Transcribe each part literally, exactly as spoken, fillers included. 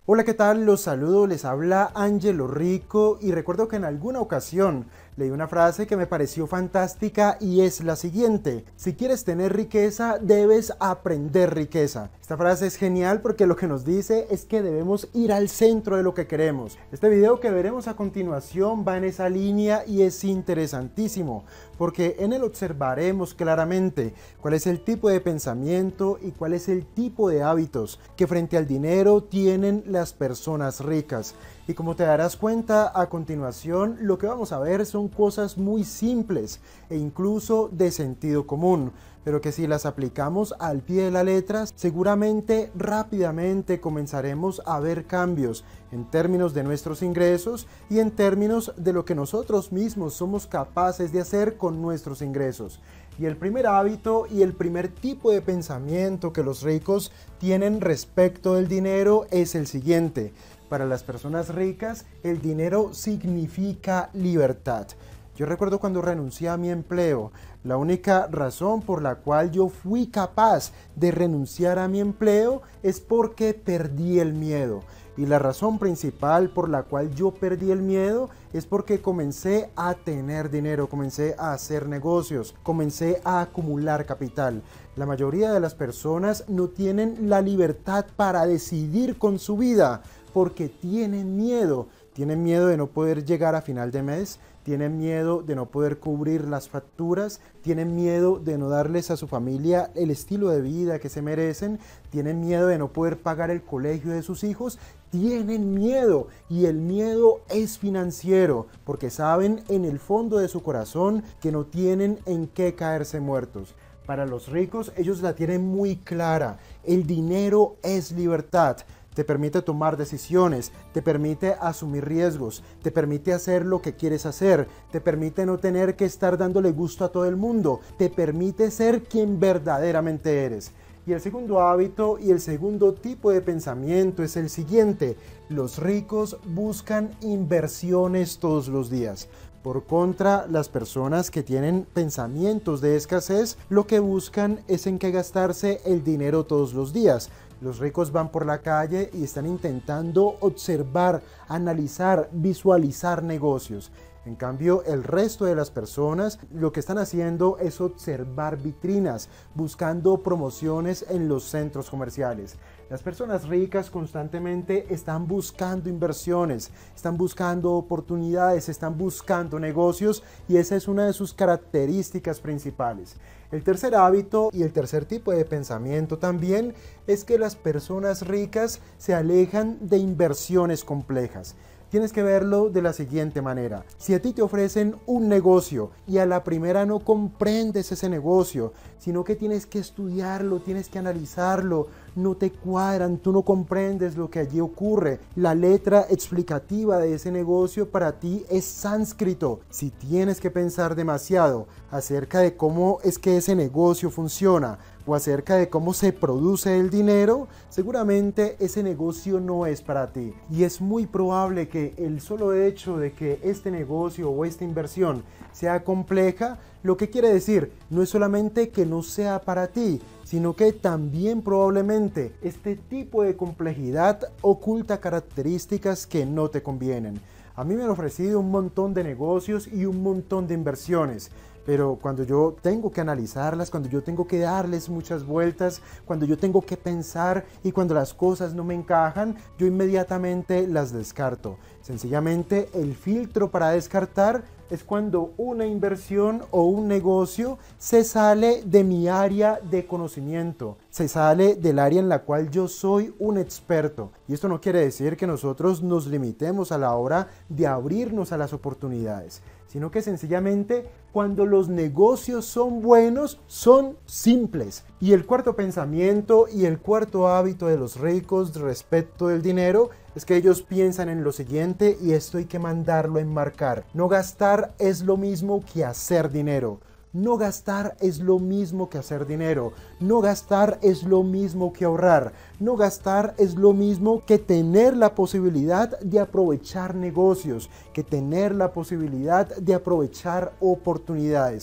Hola, ¿qué tal? Los saludo, les habla Ángelo Rico y recuerdo que en alguna ocasión leí una frase que me pareció fantástica y es la siguiente: si quieres tener riqueza, debes aprender riqueza. Esta frase es genial porque lo que nos dice es que debemos ir al centro de lo que queremos. Este video que veremos a continuación va en esa línea y es interesantísimo porque en él observaremos claramente cuál es el tipo de pensamiento y cuál es el tipo de hábitos que frente al dinero tienen las personas ricas. Y como te darás cuenta a continuación, lo que vamos a ver son cosas muy simples e incluso de sentido común, pero que si las aplicamos al pie de la letra, seguramente rápidamente comenzaremos a ver cambios en términos de nuestros ingresos y en términos de lo que nosotros mismos somos capaces de hacer con nuestros ingresos. Y el primer hábito y el primer tipo de pensamiento que los ricos tienen respecto del dinero es el siguiente: para las personas ricas, el dinero significa libertad. Yo recuerdo cuando renuncié a mi empleo, la única razón por la cual yo fui capaz de renunciar a mi empleo es porque perdí el miedo. Y la razón principal por la cual yo perdí el miedo es porque comencé a tener dinero, comencé a hacer negocios, comencé a acumular capital. La mayoría de las personas no tienen la libertad para decidir con su vida porque tienen miedo. Tienen miedo de no poder llegar a final de mes, tienen miedo de no poder cubrir las facturas, tienen miedo de no darles a su familia el estilo de vida que se merecen, tienen miedo de no poder pagar el colegio de sus hijos, tienen miedo, y el miedo es financiero porque saben en el fondo de su corazón que no tienen en qué caerse muertos. Para los ricos, ellos la tienen muy clara: el dinero es libertad. Te permite tomar decisiones, te permite asumir riesgos, te permite hacer lo que quieres hacer, te permite no tener que estar dándole gusto a todo el mundo, te permite ser quien verdaderamente eres. Y el segundo hábito y el segundo tipo de pensamiento es el siguiente: los ricos buscan inversiones todos los días. Por contra, las personas que tienen pensamientos de escasez, lo que buscan es en qué gastarse el dinero todos los días. Los ricos van por la calle y están intentando observar, analizar, visualizar negocios. En cambio, el resto de las personas lo que están haciendo es observar vitrinas, buscando promociones en los centros comerciales. Las personas ricas constantemente están buscando inversiones, están buscando oportunidades, están buscando negocios, y esa es una de sus características principales. El tercer hábito y el tercer tipo de pensamiento también es que las personas ricas se alejan de inversiones complejas. Tienes que verlo de la siguiente manera: si a ti te ofrecen un negocio y a la primera no comprendes ese negocio, sino que tienes que estudiarlo, tienes que analizarlo, no te cuadran, tú no comprendes lo que allí ocurre, la letra explicativa de ese negocio para ti es sánscrito, si tienes que pensar demasiado acerca de cómo es que ese negocio funciona o acerca de cómo se produce el dinero, seguramente ese negocio no es para ti. Y es muy probable que el solo hecho de que este negocio o esta inversión sea compleja, lo que quiere decir no es solamente que no sea para ti, sino que también probablemente este tipo de complejidad oculta características que no te convienen. A mí me han ofrecido un montón de negocios y un montón de inversiones, pero cuando yo tengo que analizarlas, cuando yo tengo que darles muchas vueltas, cuando yo tengo que pensar y cuando las cosas no me encajan, yo inmediatamente las descarto. Sencillamente, el filtro para descartar es cuando una inversión o un negocio se sale de mi área de conocimiento, se sale del área en la cual yo soy un experto. Y esto no quiere decir que nosotros nos limitemos a la hora de abrirnos a las oportunidades, sino que sencillamente cuando los negocios son buenos, son simples. Y el cuarto pensamiento y el cuarto hábito de los ricos respecto del dinero es que ellos piensan en lo siguiente, y esto hay que mandarlo a enmarcar: no gastar es lo mismo que hacer dinero. No gastar es lo mismo que hacer dinero. No gastar es lo mismo que ahorrar. No gastar es lo mismo que tener la posibilidad de aprovechar negocios, que tener la posibilidad de aprovechar oportunidades.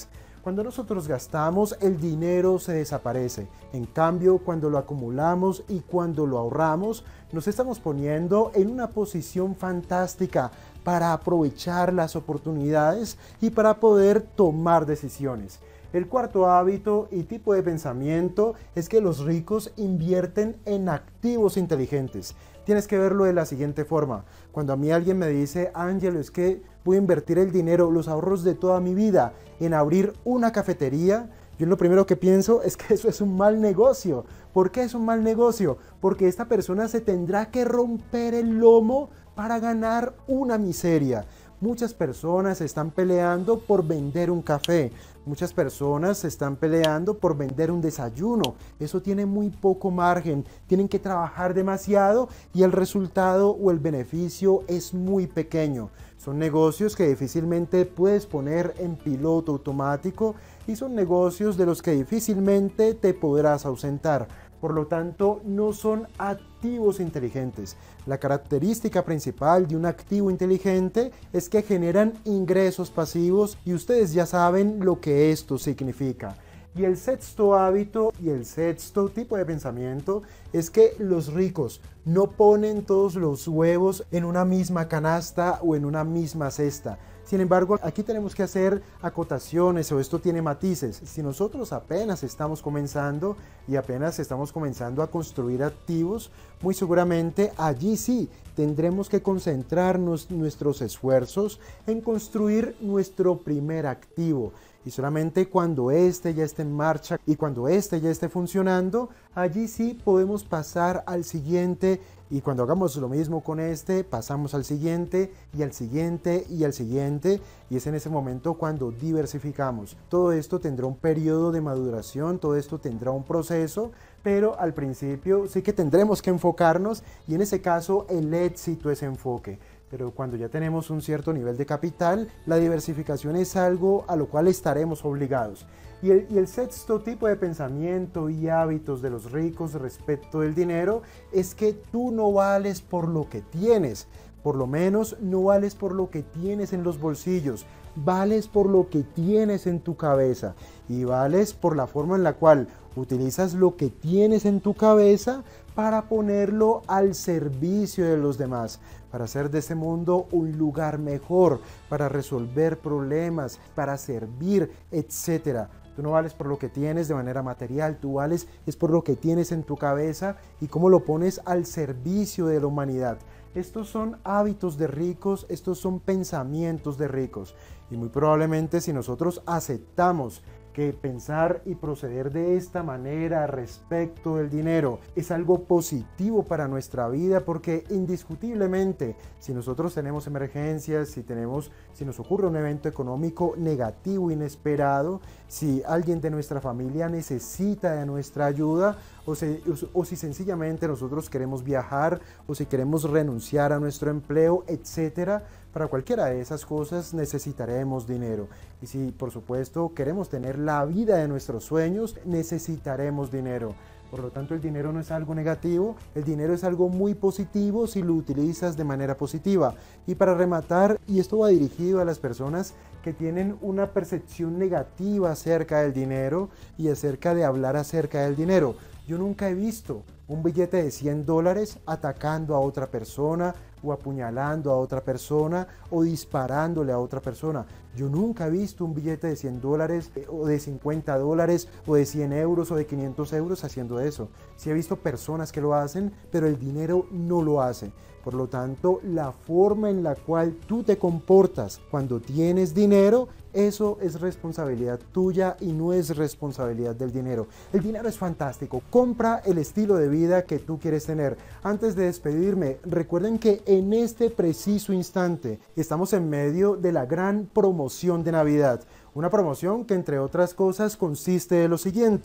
Cuando nosotros gastamos, el dinero se desaparece. En cambio, cuando lo acumulamos y cuando lo ahorramos, nos estamos poniendo en una posición fantástica para aprovechar las oportunidades y para poder tomar decisiones. El cuarto hábito y tipo de pensamiento es que los ricos invierten en activos inteligentes. Tienes que verlo de la siguiente forma. Cuando a mí alguien me dice, Ángelo, es que voy a invertir el dinero, los ahorros de toda mi vida en abrir una cafetería, yo lo primero que pienso es que eso es un mal negocio. ¿Por qué es un mal negocio? Porque esta persona se tendrá que romper el lomo para ganar una miseria. Muchas personas están peleando por vender un café. Muchas personas se están peleando por vender un desayuno. Eso tiene muy poco margen. Tienen que trabajar demasiado y el resultado o el beneficio es muy pequeño. Son negocios que difícilmente puedes poner en piloto automático y son negocios de los que difícilmente te podrás ausentar. Por lo tanto, no son activos inteligentes. La característica principal de un activo inteligente es que generan ingresos pasivos y ustedes ya saben lo que esto significa. Y el sexto hábito y el sexto tipo de pensamiento es que los ricos no ponen todos los huevos en una misma canasta o en una misma cesta. Sin embargo, aquí tenemos que hacer acotaciones o esto tiene matices. Si nosotros apenas estamos comenzando y apenas estamos comenzando a construir activos, muy seguramente allí sí tendremos que concentrarnos nuestros esfuerzos en construir nuestro primer activo. Y solamente cuando este ya esté en marcha y cuando este ya esté funcionando, allí sí podemos pasar al siguiente. Y cuando hagamos lo mismo con este, pasamos al siguiente y al siguiente y al siguiente. Y es en ese momento cuando diversificamos. Todo esto tendrá un periodo de maduración, todo esto tendrá un proceso, pero al principio sí que tendremos que enfocarnos y en ese caso el éxito es enfoque. Pero cuando ya tenemos un cierto nivel de capital, la diversificación es algo a lo cual estaremos obligados. Y el, y el sexto tipo de pensamiento y hábitos de los ricos respecto del dinero es que tú no vales por lo que tienes. Por lo menos no vales por lo que tienes en los bolsillos. Vales por lo que tienes en tu cabeza. Y vales por la forma en la cual utilizas lo que tienes en tu cabeza para ponerlo al servicio de los demás, para hacer de este mundo un lugar mejor, para resolver problemas, para servir, etcétera. Tú no vales por lo que tienes de manera material, tú vales es por lo que tienes en tu cabeza y cómo lo pones al servicio de la humanidad. Estos son hábitos de ricos, estos son pensamientos de ricos. Y muy probablemente si nosotros aceptamos que pensar y proceder de esta manera respecto del dinero es algo positivo para nuestra vida, porque indiscutiblemente si nosotros tenemos emergencias, si tenemos, si nos ocurre un evento económico negativo, inesperado, si alguien de nuestra familia necesita de nuestra ayuda, o si, o si sencillamente nosotros queremos viajar, o si queremos renunciar a nuestro empleo, etcétera, para cualquiera de esas cosas necesitaremos dinero. Y si por supuesto queremos tener la vida de nuestros sueños, necesitaremos dinero. Por lo tanto, el dinero no es algo negativo, el dinero es algo muy positivo si lo utilizas de manera positiva. Y para rematar, y esto va dirigido a las personas que tienen una percepción negativa acerca del dinero y acerca de hablar acerca del dinero. Yo nunca he visto un billete de cien dólares atacando a otra persona o apuñalando a otra persona o disparándole a otra persona. Yo nunca he visto un billete de cien dólares o de cincuenta dólares o de cien euros o de quinientos euros haciendo eso. Sí he visto personas que lo hacen, pero el dinero no lo hace. Por lo tanto, la forma en la cual tú te comportas cuando tienes dinero, eso es responsabilidad tuya y no es responsabilidad del dinero. El dinero es fantástico. Compra el estilo de vida que tú quieres tener. Antes de despedirme, recuerden que en este preciso instante estamos en medio de la gran promoción de Navidad. Una promoción que entre otras cosas consiste de lo siguiente. Tú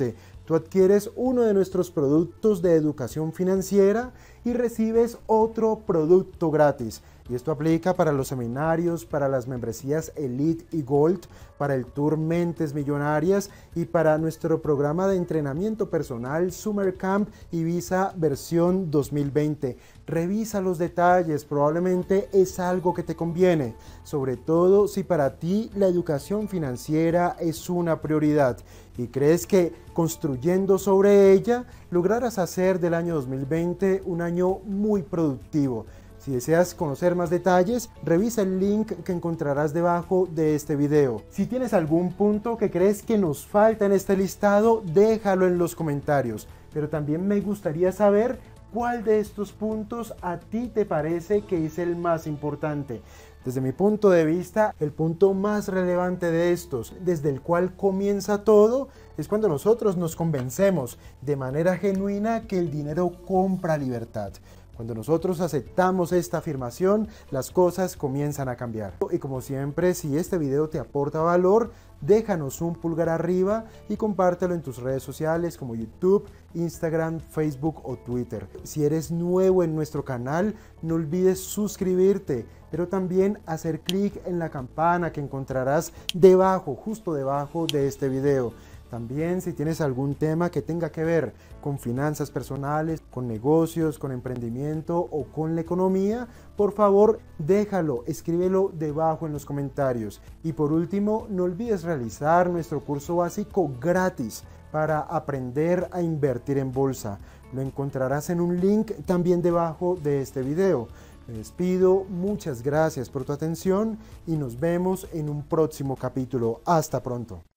tú adquieres uno de nuestros productos de educación financiera y recibes otro producto gratis. Y esto aplica para los seminarios, para las membresías Elite y Gold, para el Tour Mentes Millonarias y para nuestro programa de entrenamiento personal Summer Camp Ibiza versión dos mil veinte. Revisa los detalles, probablemente es algo que te conviene, sobre todo si para ti la educación financiera es una prioridad y crees que construyendo sobre ella lograrás hacer del año dos mil veinte un año muy productivo. Si deseas conocer más detalles, revisa el link que encontrarás debajo de este video. Si tienes algún punto que crees que nos falta en este listado, déjalo en los comentarios. Pero también me gustaría saber cuál de estos puntos a ti te parece que es el más importante. Desde mi punto de vista, el punto más relevante de estos, desde el cual comienza todo, es cuando nosotros nos convencemos de manera genuina que el dinero compra libertad. Cuando nosotros aceptamos esta afirmación, las cosas comienzan a cambiar. Y como siempre, si este video te aporta valor, déjanos un pulgar arriba y compártelo en tus redes sociales como YouTube, Instagram, Facebook o Twitter. Si eres nuevo en nuestro canal, no olvides suscribirte, pero también hacer clic en la campana que encontrarás debajo, justo debajo de este video. También si tienes algún tema que tenga que ver con finanzas personales, con negocios, con emprendimiento o con la economía, por favor déjalo, escríbelo debajo en los comentarios. Y por último, no olvides realizar nuestro curso básico gratis para aprender a invertir en bolsa. Lo encontrarás en un link también debajo de este video. Me despido, muchas gracias por tu atención y nos vemos en un próximo capítulo. Hasta pronto.